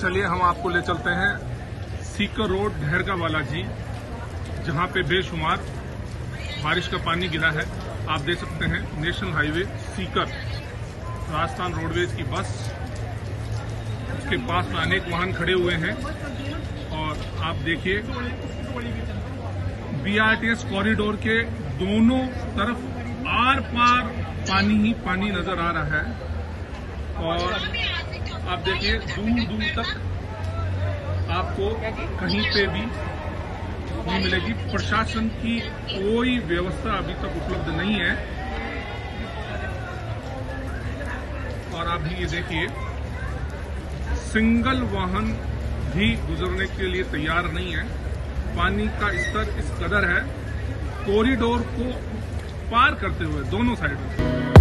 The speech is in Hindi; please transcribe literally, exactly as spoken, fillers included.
चलिए हम आपको ले चलते हैं सीकर रोड ढेरका बालाजी, जहां पे बेशुमार बारिश का पानी गिरा है। आप देख सकते हैं national highway Sikar, Rajasthan roadways की बस, उसके पास में अनेक वाहन खड़े हुए हैं। और आप देखिए बीआरटीएस कॉरिडोर के दोनों तरफ आर पार पानी ही पानी नजर आ रहा है। और आप देखिए दूर दूर तक आपको कहीं पे भी नहीं मिलेगी। प्रशासन की कोई व्यवस्था अभी तक उपलब्ध नहीं है। और आप भी ये देखिए सिंगल वाहन भी गुजरने के लिए तैयार नहीं है। पानी का स्तर इस कदर है, कॉरिडोर को पार करते हुए दोनों साइड में